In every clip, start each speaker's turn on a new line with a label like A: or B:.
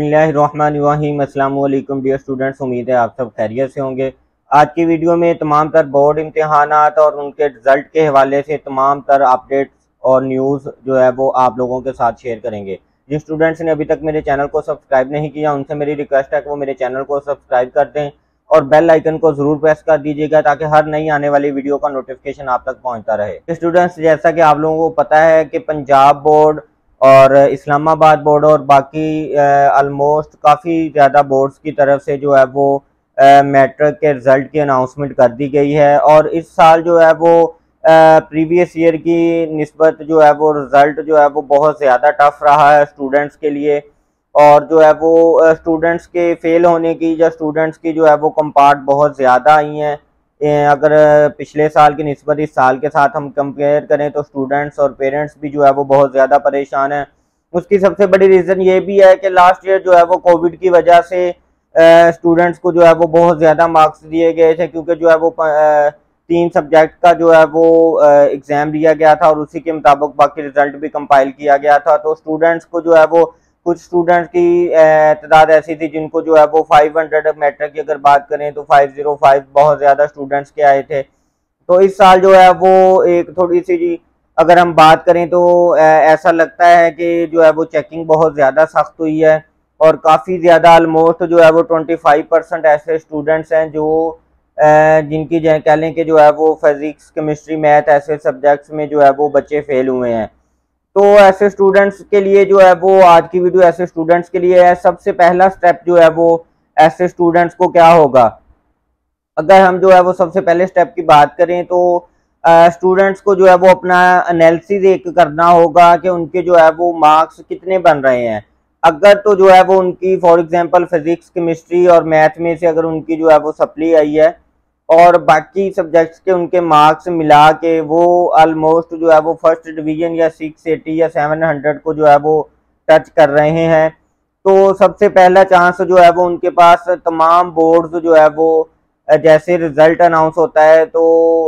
A: बिस्मिल्लाहिर्रहमानिर्रहीम। अस्सलाम वालेकुम डियर स्टूडेंट्स, उम्मीद है आप सब खैरियत से होंगे। आज की वीडियो में तमाम तर बोर्ड इम्तिहानात और उनके रिज़ल्ट के हवाले से तमाम तर अपडेट्स और न्यूज़ जो है वो आप लोगों के साथ शेयर करेंगे। जिन स्टूडेंट्स ने अभी तक मेरे चैनल को सब्सक्राइब नहीं किया उनसे मेरी रिक्वेस्ट है कि वो मेरे चैनल को सब्सक्राइब कर दें और बेल आइकन को ज़रूर प्रेस कर दीजिएगा ताकि हर नई आने वाली वीडियो का नोटिफिकेशन आप तक पहुँचता रहे। स्टूडेंट्स, जैसा कि आप लोगों को पता है कि पंजाब बोर्ड और इस्लामाबाद बोर्ड और बाकी ऑलमोस्ट काफ़ी ज़्यादा बोर्ड्स की तरफ से जो है वो मैट्रिक के रिज़ल्ट की अनाउंसमेंट कर दी गई है। और इस साल जो है वो प्रीवियस ईयर की निस्बत जो है वो रिज़ल्ट जो है वो बहुत ज़्यादा टफ रहा है स्टूडेंट्स के लिए। और जो है वो स्टूडेंट्स के फेल होने की या स्टूडेंट्स की जो है वो कंपार्ट बहुत ज़्यादा आई हैं। अगर पिछले साल की निस्बत इस साल के साथ हम कंपेयर करें तो स्टूडेंट्स और पेरेंट्स भी जो है वो बहुत ज़्यादा परेशान हैं। उसकी सबसे बड़ी रीज़न ये भी है कि लास्ट ईयर जो है वो कोविड की वजह से स्टूडेंट्स को जो है वो बहुत ज़्यादा मार्क्स दिए गए थे, क्योंकि जो है वो 3 सब्जेक्ट का जो है वो एग्ज़ाम लिया गया था और उसी के मुताबिक बाकी रिज़ल्ट भी कंपाइल किया गया था। तो स्टूडेंट्स को जो है वो कुछ स्टूडेंट्स की तादाद ऐसी थी जिनको जो है वो 500 मैट्रिक की अगर बात करें तो 505 बहुत ज़्यादा स्टूडेंट्स के आए थे। तो इस साल जो है वो एक थोड़ी सी जी अगर हम बात करें तो ऐसा लगता है कि जो है वो चेकिंग बहुत ज़्यादा सख्त हुई है और काफ़ी ज़्यादा ऑलमोस्ट जो है वो 25% ऐसे स्टूडेंट्स हैं जो जिनकी कह लें कि जो है वो फिज़िक्स, केमिस्ट्री, मैथ ऐसे सब्जेक्ट्स में जो है वो बच्चे फेल हुए हैं। तो ऐसे स्टूडेंट्स के लिए जो है वो आज की वीडियो ऐसे स्टूडेंट्स के लिए है। सबसे पहला स्टेप जो है वो ऐसे स्टूडेंट्स को क्या होगा, अगर हम जो है वो सबसे पहले स्टेप की बात करें तो स्टूडेंट्स को जो है वो अपना एनालिसिस एक करना होगा कि उनके जो है वो मार्क्स कितने बन रहे हैं। अगर तो जो है वो उनकी फॉर एग्जांपल फिजिक्स, केमिस्ट्री और मैथ में से अगर उनकी जो है वो सप्ली आई है और बाकी सब्जेक्ट्स के उनके मार्क्स मिला के वो ऑलमोस्ट जो है वो फर्स्ट डिवीजन या 680 या 700 को जो है वो टच कर रहे हैं, तो सबसे पहला चांस जो है वो उनके पास तमाम बोर्ड्स जो है वो जैसे रिजल्ट अनाउंस होता है तो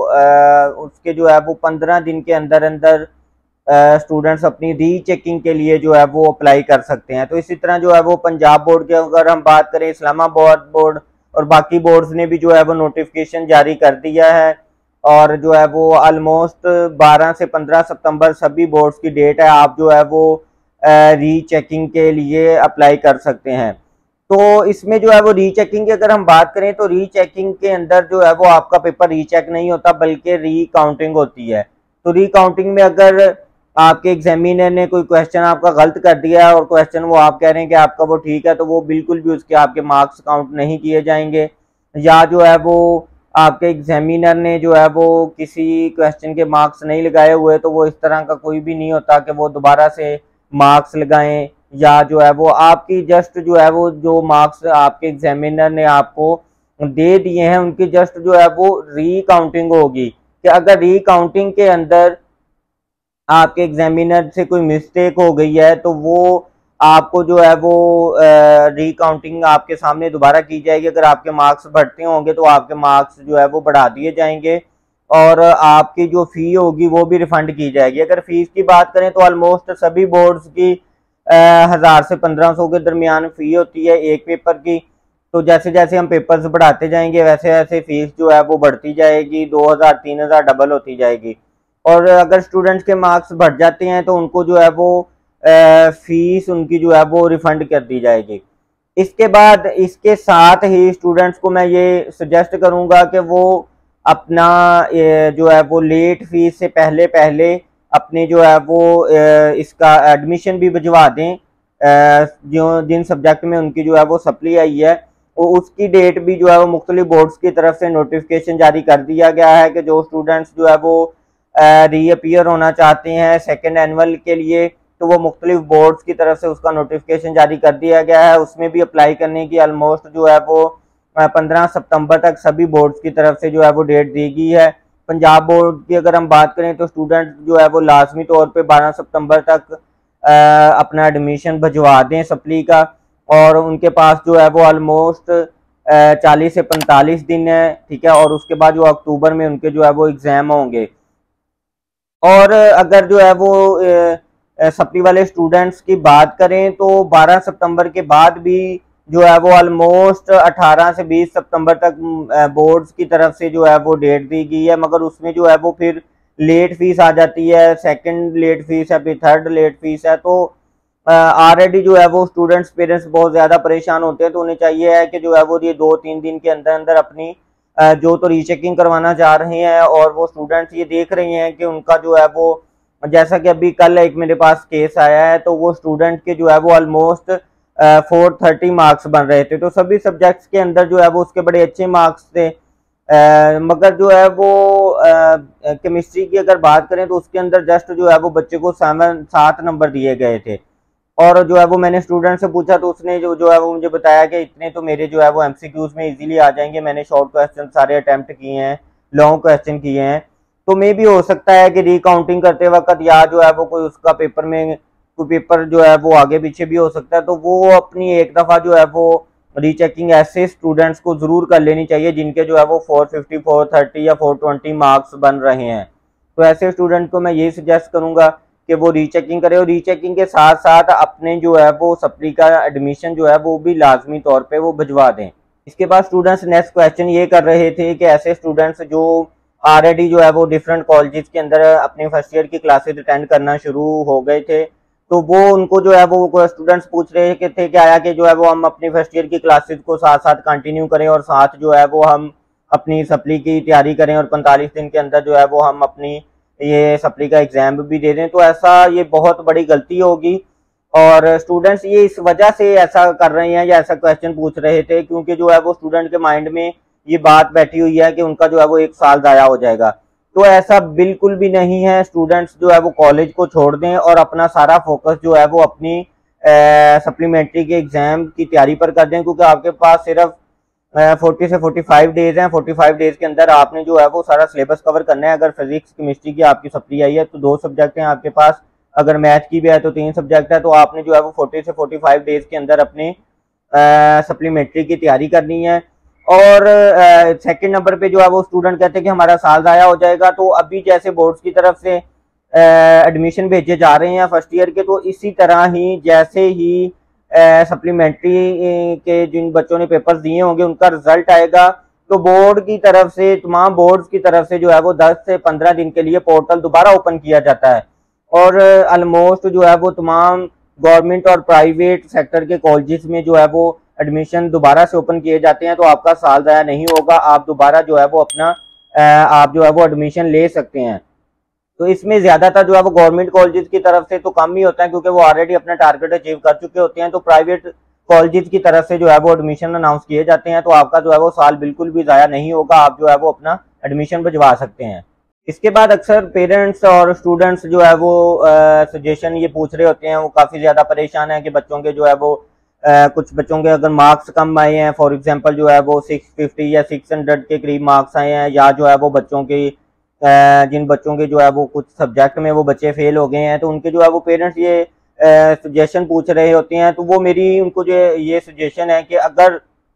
A: उसके जो है वो 15 दिन के अंदर अंदर स्टूडेंट्स अपनी रीचेकिंग के लिए जो है वो अप्लाई कर सकते हैं। तो इसी तरह जो है वो पंजाब बोर्ड के अगर हम बात करें, इस्लामाबाद बोर्ड और बाकी बोर्ड्स ने भी जो है वो नोटिफिकेशन जारी कर दिया है और जो है वो ऑलमोस्ट 12 से 15 सितंबर सभी बोर्ड्स की डेट है, आप जो है वो रीचेकिंग के लिए अप्लाई कर सकते हैं। तो इसमें जो है वो रीचेकिंग की अगर हम बात करें तो रीचेकिंग के अंदर जो है वो आपका पेपर रीचेक नहीं होता बल्कि रीकाउंटिंग होती है। तो रीकाउंटिंग में अगर आपके एग्जामिनर ने कोई क्वेश्चन आपका गलत कर दिया है और क्वेश्चन वो आप कह रहे हैं कि आपका वो ठीक है, तो वो बिल्कुल भी उसके आपके मार्क्स काउंट नहीं किए जाएंगे। या जो है वो आपके एग्जामिनर ने जो है वो किसी क्वेश्चन के मार्क्स नहीं लगाए हुए तो वो इस तरह का कोई भी नहीं होता कि वो दोबारा से मार्क्स लगाएं, या जो है वो आपकी जस्ट जो है वो जो मार्क्स आपके एग्जामिनर ने आपको दे दिए हैं उनकी जस्ट जो है वो रीकाउंटिंग होगी। कि अगर रीकाउंटिंग के अंदर आपके एग्जामिनर से कोई मिस्टेक हो गई है तो वो आपको जो है वो रीकाउंटिंग आपके सामने दोबारा की जाएगी। अगर आपके मार्क्स बढ़ते होंगे तो आपके मार्क्स जो है वो बढ़ा दिए जाएंगे और आपकी जो फ़ी होगी वो भी रिफंड की जाएगी। अगर फीस की बात करें तो ऑलमोस्ट सभी बोर्ड्स की 1000 से 1500 के दरमियान फ़ी होती है एक पेपर की। तो जैसे जैसे हम पेपर्स बढ़ाते जाएंगे वैसे वैसे फीस जो है वो बढ़ती जाएगी, 2000 3000 डबल होती जाएगी। और अगर स्टूडेंट्स के मार्क्स बढ़ जाते हैं तो उनको जो है वो फीस उनकी जो है वो रिफंड कर दी जाएगी। इसके बाद इसके साथ ही स्टूडेंट्स को मैं ये सजेस्ट करूंगा कि वो अपना जो है वो लेट फीस से पहले पहले अपने जो है वो इसका एडमिशन भी भिजवा दें। जो जिन सब्जेक्ट में उनकी जो है वो सप्ली आई है वो उसकी डेट भी जो है वो मुख्तलिफ बोर्ड्स की तरफ से नोटिफिकेशन जारी कर दिया गया है कि जो स्टूडेंट्स जो है वो रीअपियर होना चाहते हैं सेकेंड एनुअल के लिए तो वो मुख्तलिफ बोर्ड्स की तरफ से उसका नोटिफिकेशन जारी कर दिया गया है। उसमें भी अप्लाई करने की ऑलमोस्ट जो है वो 15 सितंबर तक सभी बोर्ड्स की तरफ से जो है वो डेट दी गई है। पंजाब बोर्ड की अगर हम बात करें तो स्टूडेंट जो है वो लाजमी तौर पे 12 सितंबर तक अपना एडमिशन भिजवा दें सप्ली का, और उनके पास जो है वो ऑलमोस्ट 40 से 45 दिन है, ठीक है। और उसके बाद जो अक्टूबर में उनके जो है वो एग्ज़ाम होंगे। और अगर जो है वो सप्ली वाले स्टूडेंट्स की बात करें तो 12 सितंबर के बाद भी जो है वो ऑलमोस्ट 18 से 20 सितंबर तक बोर्ड्स की तरफ से जो है वो डेट दी गई है, मगर उसमें जो है वो फिर लेट फीस आ जाती है, सेकंड लेट फीस है, फिर थर्ड लेट फीस है। तो ऑलरेडी जो है वो स्टूडेंट्स पेरेंट्स बहुत ज़्यादा परेशान होते हैं। तो उन्हें चाहिए है कि जो है वो ये 2-3 दिन के अंदर अंदर अपनी जो तो रीचेकिंग करवाना चाह रहे हैं, और वो स्टूडेंट्स ये देख रहे हैं कि उनका जो है वो, जैसा कि अभी कल एक मेरे पास केस आया है, तो वो स्टूडेंट के जो है वो ऑलमोस्ट 430 मार्क्स बन रहे थे। तो सभी सब्जेक्ट्स के अंदर जो है वो उसके बड़े अच्छे मार्क्स थे, मगर जो है वो केमिस्ट्री की अगर बात करें तो उसके अंदर जस्ट जो है वो बच्चे को 7 नंबर दिए गए थे। और जो है वो मैंने स्टूडेंट से पूछा तो उसने जो है वो मुझे बताया कि इतने तो मेरे जो है वो एमसीक्यूज में इजीली आ जाएंगे, मैंने शॉर्ट क्वेश्चन सारे अटेम्प्ट किए हैं, लॉन्ग क्वेश्चन किए हैं। तो मे भी हो सकता है कि रिकाउंटिंग करते वक्त या जो है वो कोई उसका पेपर में कोई पेपर जो है वो आगे पीछे भी हो सकता है। तो वो अपनी एक दफ़ा जो है वो रीचेकिंग ऐसे स्टूडेंट्स को ज़रूर कर लेनी चाहिए जिनके जो है वो 450, 430 या 420 मार्क्स बन रहे हैं। तो ऐसे स्टूडेंट को मैं ये सजेस्ट करूँगा कि वो रीचेकिंग करे, और रीचेकिंग के साथ साथ अपने जो है वो सप्ली का एडमिशन जो है वो भी लाजमी तौर पे वो भिजवा दें। इसके बाद स्टूडेंट्स नेक्स्ट क्वेश्चन ये कर रहे थे कि ऐसे स्टूडेंट्स जो ऑलरेडी जो है वो डिफरेंट कॉलेजेस के अंदर अपने फर्स्ट ईयर की क्लासेस अटेंड करना शुरू हो गए थे, तो वो उनको जो है वो स्टूडेंट्स पूछ रहे थे कि आया कि जो है वो हम अपनी फर्स्ट ईयर की क्लासेस को साथ साथ कंटिन्यू करें और साथ जो है वो हम अपनी सप्ली की तैयारी करें और 45 दिन के अंदर जो है वो हम अपनी ये सप्ली का एग्जाम भी दे दें। तो ऐसा ये बहुत बड़ी गलती होगी, और स्टूडेंट्स ये इस वजह से ऐसा कर रहे हैं या ऐसा क्वेश्चन पूछ रहे थे क्योंकि जो है वो स्टूडेंट के माइंड में ये बात बैठी हुई है कि उनका जो है वो 1 साल ज़ाया हो जाएगा। तो ऐसा बिल्कुल भी नहीं है। स्टूडेंट्स जो है वो कॉलेज को छोड़ दें और अपना सारा फोकस जो है वो अपनी सप्लीमेंट्री के एग्जाम की तैयारी पर कर दें, क्योंकि आपके पास सिर्फ 40 से 45 डेज हैं। 45 डेज के अंदर आपने जो है वो सारा सिलेबस कवर करना है। अगर फिजिक्स केमिस्ट्री की आपकी सप्ली आई है तो 2 सब्जेक्ट हैं आपके पास, अगर मैथ की भी है तो 3 सब्जेक्ट है। तो आपने जो है वो 40 से 45 डेज के अंदर अपनी सप्लीमेंट्री की तैयारी करनी है। और सेकंड नंबर पे जो है वो स्टूडेंट कहते हैं कि हमारा साल ज़ाया हो जाएगा। तो अभी जैसे बोर्ड्स की तरफ से एडमिशन भेजे जा रहे हैं फर्स्ट ईयर के, तो इसी तरह ही जैसे ही सप्लीमेंट्री के जिन बच्चों ने पेपर्स दिए होंगे उनका रिजल्ट आएगा, तो बोर्ड की तरफ से, तमाम बोर्ड्स की तरफ से जो है वो 10 से 15 दिन के लिए पोर्टल दोबारा ओपन किया जाता है। और ऑलमोस्ट जो है वो तमाम गवर्नमेंट और प्राइवेट सेक्टर के कॉलेजेस में जो है वो एडमिशन दोबारा से ओपन किए जाते हैं। तो आपका साल ज़ाया नहीं होगा, आप दोबारा जो है वो अपना आप जो है वो एडमिशन ले सकते हैं। तो इसमें ज़्यादातर जो है वो गवर्नमेंट कॉलेजेस की तरफ से तो कम ही होता है क्योंकि वो ऑलरेडी अपना टारगेट अचीव कर चुके होते हैं। तो प्राइवेट कॉलेजेस की तरफ से जो है वो एडमिशन अनाउंस किए जाते हैं। तो आपका जो है वो साल बिल्कुल भी ज़ाया नहीं होगा, आप जो है वो अपना एडमिशन भिजवा सकते हैं। इसके बाद अक्सर पेरेंट्स और स्टूडेंट्स जो है वो सजेशन ये पूछ रहे होते हैं, वो काफ़ी ज़्यादा परेशान है कि बच्चों के जो है वो कुछ बच्चों के अगर मार्क्स कम आए हैं, फॉर एग्जांपल जो है वो 650 या 600 के करीब मार्क्स आए हैं, या जो है वो बच्चों के जिन बच्चों के जो है वो कुछ सब्जेक्ट में वो बच्चे फेल हो गए हैं, तो उनके जो है वो पेरेंट्स ये सजेशन पूछ रहे होते हैं। तो वो मेरी उनको जो ये सजेशन है कि अगर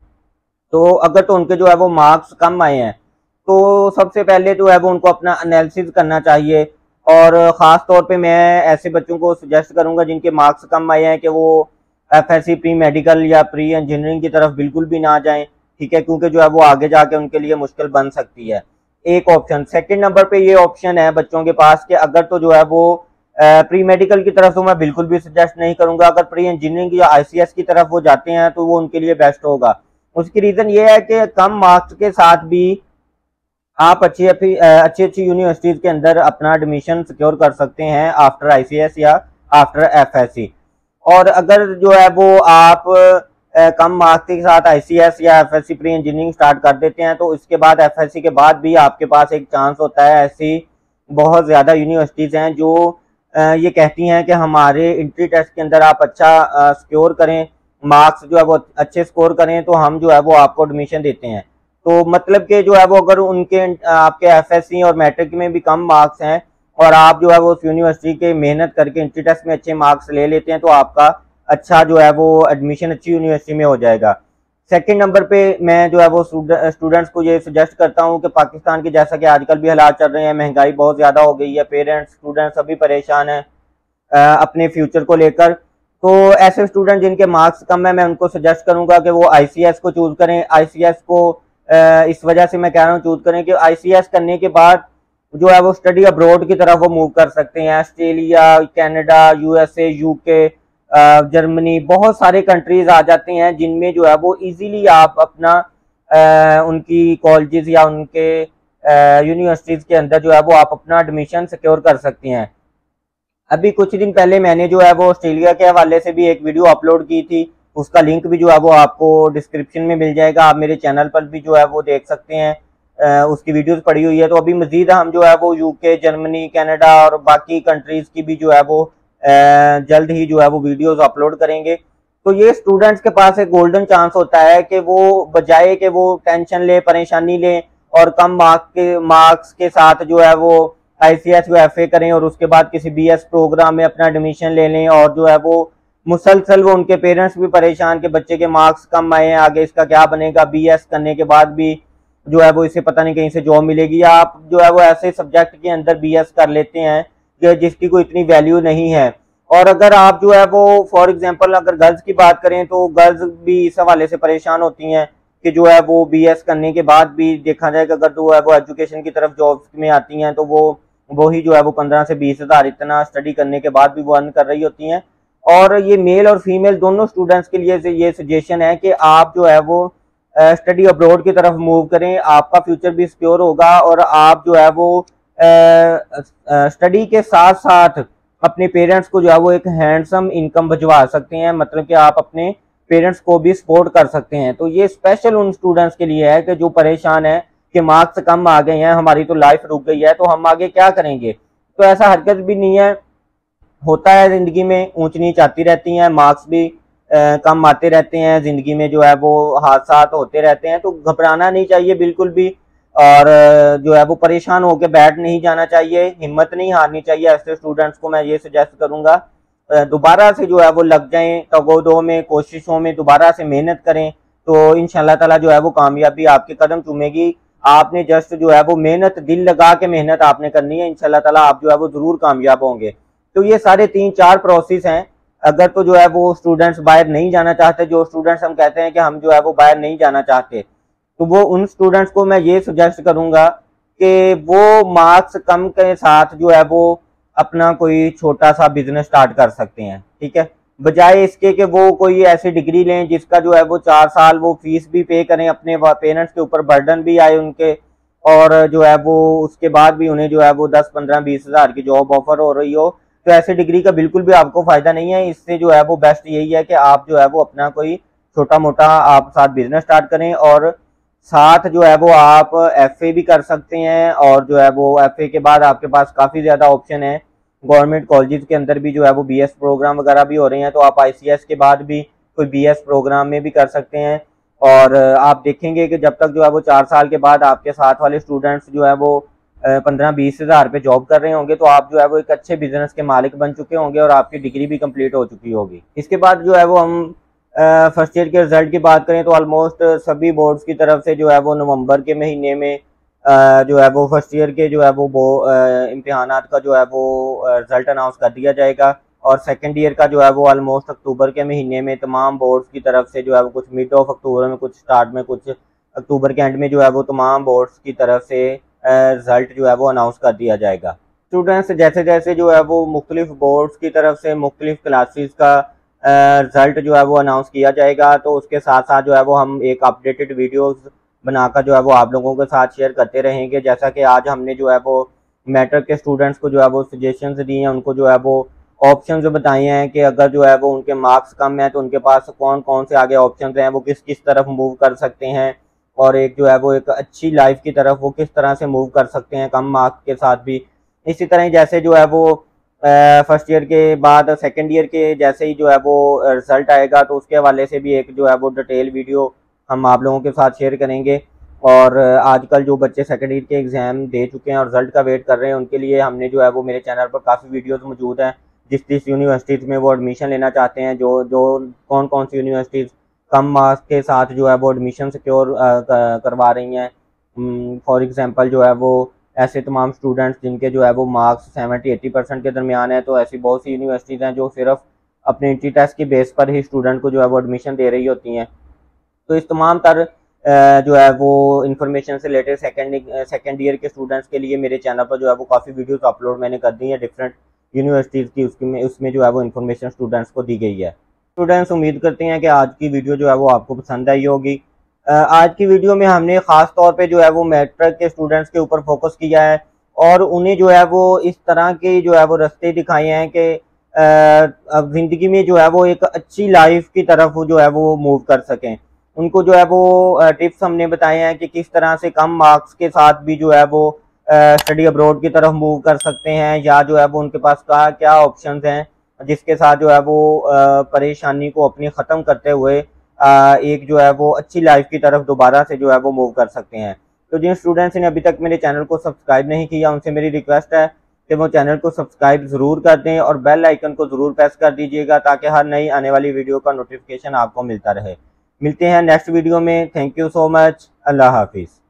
A: तो उनके जो है वो मार्क्स कम आए हैं तो सबसे पहले जो है वो उनको अपना एनालिसिस करना चाहिए। और ख़ास तौर पे मैं ऐसे बच्चों को सजेस्ट करूंगा जिनके मार्क्स कम आए हैं कि वो एफएससी प्री मेडिकल या प्री इंजीनियरिंग की तरफ बिल्कुल भी ना जाएं, ठीक है, क्योंकि जो है वो आगे जाके उनके लिए मुश्किल बन सकती है। एक ऑप्शन। सेकंड नंबर पे ये ऑप्शन है बच्चों के पास कि अगर तो जो है वो प्री मेडिकल की तरफ तो मैं बिल्कुल भी सजेस्ट नहीं करूंगा, अगर प्री इंजीनियरिंग या आईसीएस की तरफ वो जाते हैं तो वो उनके लिए बेस्ट होगा। उसकी रीज़न ये है कि कम मार्क्स के साथ भी आप अच्छी यूनिवर्सिटीज़ के अंदर अपना एडमिशन सिक्योर कर सकते हैं आफ्टर आईसीएस या आफ्टर एफएससी। और अगर जो है वो आप कम मार्क्स के साथ आईसीएस या एफएससी प्री इंजीनियरिंग स्टार्ट कर देते हैं तो इसके बाद एफएससी के बाद भी आपके पास एक चांस होता है। ऐसी बहुत ज़्यादा यूनिवर्सिटीज़ हैं जो ये कहती हैं कि हमारे एंट्री टेस्ट के अंदर आप अच्छा स्कोर करें, मार्क्स जो है वो अच्छे स्कोर करें तो हम जो है वो आपको एडमिशन देते हैं। तो मतलब कि जो है वो अगर उनके आपके एफएससी और मैट्रिक में भी कम मार्क्स हैं और आप जो है वो उस यूनिवर्सिटी के मेहनत करके एंट्री टेस्ट में अच्छे मार्क्स ले लेते हैं तो आपका अच्छा जो है वो एडमिशन अच्छी यूनिवर्सिटी में हो जाएगा। सेकंड नंबर पे मैं जो है वो स्टूडेंट्स को ये सजेस्ट करता हूँ कि पाकिस्तान के जैसा कि आजकल भी हालात चल रहे हैं, महंगाई बहुत ज़्यादा हो गई है, पेरेंट्स स्टूडेंट्स सभी परेशान हैं, अपने फ्यूचर को लेकर। तो ऐसे स्टूडेंट जिनके मार्क्स कम है, मैं उनको सजेस्ट करूंगा कि वो आईसीएस को चूज करें। आईसीएस को इस वजह से मैं कह रहा हूँ चूज करें कि आईसीएस करने के बाद जो है वो स्टडी अब्रॉड की तरफ वो मूव कर सकते हैं। Australia, Canada, USA, UK, Germany, बहुत सारे कंट्रीज आ जाते हैं जिनमें जो है वो इजीली आप अपना उनकी कॉलेजेस या उनके यूनिवर्सिटीज के अंदर जो है वो आप अपना एडमिशन सिक्योर कर सकते हैं। अभी कुछ दिन पहले मैंने जो है वो ऑस्ट्रेलिया के हवाले से भी एक वीडियो अपलोड की थी, उसका लिंक भी जो है वो आपको डिस्क्रिप्शन में मिल जाएगा। आप मेरे चैनल पर भी जो है वो देख सकते हैं, उसकी वीडियोस पड़ी हुई है। तो अभी मजीद हम जो है वो यूके, जर्मनी, कनाडा और बाकी कंट्रीज की भी जो है वो जल्द ही जो है वो वीडियोस अपलोड करेंगे। तो ये स्टूडेंट्स के पास एक गोल्डन चांस होता है कि वो बजाय कि वो टेंशन ले, परेशानी ले और कम मार्क्स के साथ जो है वो आईसीएस व एफए करें और उसके बाद किसी बीएस प्रोग्राम में अपना एडमिशन ले लें, और जो है वो मुसलसल वो उनके पेरेंट्स भी परेशान कि बच्चे के मार्क्स कम आए हैं, आगे इसका क्या बनेगा, बीएस करने के बाद भी जो है वो इसे पता नहीं कहीं से जॉब मिलेगी। या आप जो है वो ऐसे सब्जेक्ट के अंदर बीएस कर लेते हैं कि जिसकी कोई इतनी वैल्यू नहीं है। और अगर आप जो है वो फॉर एग्जांपल अगर गर्ल्स की बात करें तो गर्ल्स भी इस हवाले से परेशान होती हैं कि जो है वो बीएस करने के बाद भी देखा जाए कि अगर जो है वो एजुकेशन की तरफ जॉब्स में आती हैं तो वो ही जो है वो 15 से 20 हज़ार इतना स्टडी करने के बाद भी वो अर्न कर रही होती हैं। और ये मेल और फीमेल दोनों स्टूडेंट्स के लिए ये सजेशन है कि आप जो है वो स्टडी अब्रॉड की तरफ मूव करें, आपका फ्यूचर भी सिक्योर होगा और आप जो है वो स्टडी के साथ साथ अपने पेरेंट्स को जो है वो एक हैंडसम इनकम भिजवा सकते हैं, मतलब कि आप अपने पेरेंट्स को भी सपोर्ट कर सकते हैं। तो ये स्पेशल उन स्टूडेंट्स के लिए है कि जो परेशान है कि मार्क्स कम आ गए हैं, हमारी तो लाइफ रुक गई है, तो हम आगे क्या करेंगे। तो ऐसा हरकत भी नहीं है, होता है जिंदगी में, ऊंच नीच आती रहती हैं, मार्क्स भी कम आते रहते हैं, जिंदगी में जो है वो हादसा होते रहते हैं। तो घबराना नहीं चाहिए बिल्कुल भी, और जो है वो परेशान होकर बैठ नहीं जाना चाहिए, हिम्मत नहीं हारनी चाहिए। ऐसे स्टूडेंट्स को मैं ये सजेस्ट करूंगा दोबारा से जो है वो लग जाएं, तगोदो में, कोशिशों में दोबारा से मेहनत करें, तो इंशाल्लाह ताला जो है वो कामयाबी आपके कदम चूमेगी। आपने जस्ट जो है वो मेहनत, दिल लगा के मेहनत आपने करनी है, इंशाल्लाह ताला आप जो है वो जरूर कामयाब होंगे। तो ये सारे 3-4 प्रोसेस हैं। अगर तो जो है वो स्टूडेंट्स बाहर नहीं जाना चाहते, जो स्टूडेंट्स हम कहते हैं कि हम जो है वो बाहर नहीं जाना चाहते, तो वो उन स्टूडेंट्स को मैं ये सजेस्ट करूंगा कि वो मार्क्स कम के साथ जो है वो अपना कोई छोटा सा बिजनेस स्टार्ट कर सकते हैं, ठीक है, बजाय इसके कि वो कोई ऐसी डिग्री लें जिसका जो है वो 4 साल वो फीस भी पे करें, अपने पेरेंट्स के ऊपर बर्डन भी आए उनके, और जो है वो उसके बाद भी उन्हें जो है वो 10, 15, 20 हज़ार की जॉब ऑफर हो रही हो। तो ऐसे डिग्री का बिल्कुल भी आपको फायदा नहीं है। इससे जो है वो बेस्ट यही है कि आप जो है वो अपना कोई छोटा मोटा आप साथ बिजनेस स्टार्ट करें, और साथ जो है वो आप एफए भी कर सकते हैं, और जो है वो एफए के बाद आपके पास काफ़ी ज़्यादा ऑप्शन है। गवर्नमेंट कॉलेजेस के अंदर भी जो है वो बीएस प्रोग्राम वगैरह भी हो रहे हैं, तो आप आईसीएस के बाद भी कोई बीएस प्रोग्राम में भी कर सकते हैं। और आप देखेंगे कि जब तक जो है वो 4 साल के बाद आपके साथ वाले स्टूडेंट्स जो है वो 15-20 हज़ार पे जॉब कर रहे होंगे, तो आप जो है वो एक अच्छे बिजनेस के मालिक बन चुके होंगे और आपकी डिग्री भी कंप्लीट हो चुकी होगी। इसके बाद जो है वो हम फर्स्ट ईयर के रिजल्ट की बात करें तो ऑलमोस्ट सभी बोर्ड्स की तरफ से जो है वो नवंबर के महीने में जो है वो फर्स्ट ईयर के जो है वो इम्तिहानात का जो है वो रिजल्ट अनाउंस कर दिया जाएगा, और सेकंड ईयर का जो है वो ऑलमोस्ट अक्टूबर के महीने में तमाम बोर्ड्स की तरफ से जो है वो कुछ मिड ऑफ अक्टूबर में, कुछ स्टार्ट में, कुछ अक्टूबर के एंड में जो है वो तमाम बोर्ड्स की तरफ से रिजल्ट जो है वो अनाउंस कर दिया जाएगा। स्टूडेंट्स जैसे जैसे जो है वो मुख्तलिफ बोर्ड्स की तरफ से मुख्तलिफ क्लासेस का रिजल्ट जो है वो अनाउंस किया जाएगा, तो उसके साथ साथ जो है वो हम एक अपडेटेड वीडियोस बनाकर जो है वो आप लोगों के साथ शेयर करते रहेंगे। जैसा कि आज हमने जो है वो मैट्रिक के स्टूडेंट्स को जो है वो सजेशंस दी हैं, उनको जो है वो ऑप्शंस बताए हैं कि अगर जो है वो उनके मार्क्स कम हैं तो उनके पास कौन कौन से आगे ऑप्शंस हैं, वो किस किस तरफ मूव कर सकते हैं, और एक जो है वो एक अच्छी लाइफ की तरफ वो किस तरह से मूव कर सकते हैं कम मार्क्स के साथ भी। इसी तरह जैसे जो है वो फर्स्ट ईयर के बाद सेकेंड ईयर के जैसे ही जो है वो रिजल्ट आएगा, तो उसके हवाले से भी एक जो है वो डिटेल वीडियो हम आप लोगों के साथ शेयर करेंगे। और आजकल जो बच्चे सेकेंड ईयर के एग्ज़ाम दे चुके हैं और रिजल्ट का वेट कर रहे हैं, उनके लिए हमने जो है वो मेरे चैनल पर काफ़ी वीडियोस मौजूद हैं, जिस यूनिवर्सिटीज़ में वो एडमिशन लेना चाहते हैं, जो कौन कौन सी यूनिवर्सिटीज़ कम मार्क्स के साथ जो है वो एडमिशन सिक्योर करवा रही हैं। फॉर एग्ज़ाम्पल जो है वो ऐसे तमाम स्टूडेंट्स जिनके जो है वो मार्क्स 70-80% के दरमियान है, तो ऐसी बहुत सी यूनिवर्सिटीज़ हैं जो सिर्फ अपने एंट्री टेस्ट की बेस पर ही स्टूडेंट को जो है वो एडमिशन दे रही होती हैं। तो इस तमाम तर जो है वो इन्फॉर्मेशन से रिलेटेड सेकेंड ईयर के स्टूडेंट्स के लिए मेरे चैनल पर जो है वो काफ़ी वीडियोस अपलोड मैंने कर दी हैं डिफरेंट यूनिवर्सिटीज़ की, उसमें जो है वो इन्फॉर्मेशन स्टूडेंट्स को दी गई है। स्टूडेंट्स उम्मीद करते हैं कि आज की वीडियो जो है वो आपको पसंद आई होगी। आज की वीडियो में हमने ख़ास तौर पे जो है वो मैट्रिक के स्टूडेंट्स के ऊपर फोकस किया है और उन्हें जो है वो इस तरह के जो है वो रास्ते दिखाए हैं कि ज़िंदगी में जो है वो एक अच्छी लाइफ की तरफ वो जो है वो मूव कर सकें। उनको जो है वो टिप्स हमने बताए हैं कि किस तरह से कम मार्क्स के साथ भी जो है वो स्टडी अब्रॉड की तरफ मूव कर सकते हैं, या जो है वो उनके पास क्या ऑप्शंस हैं जिसके साथ जो है वो परेशानी को अपनी ख़त्म करते हुए एक जो है वो अच्छी लाइफ की तरफ दोबारा से जो है वो मूव कर सकते हैं। तो जिन स्टूडेंट्स ने अभी तक मेरे चैनल को सब्सक्राइब नहीं किया उनसे मेरी रिक्वेस्ट है कि वो चैनल को सब्सक्राइब ज़रूर कर दें और बेल आइकन को ज़रूर प्रेस कर दीजिएगा ताकि हर नई आने वाली वीडियो का नोटिफिकेशन आपको मिलता रहे। मिलते हैं नेक्स्ट वीडियो में। Thank you so much. अल्लाह हाफिज़।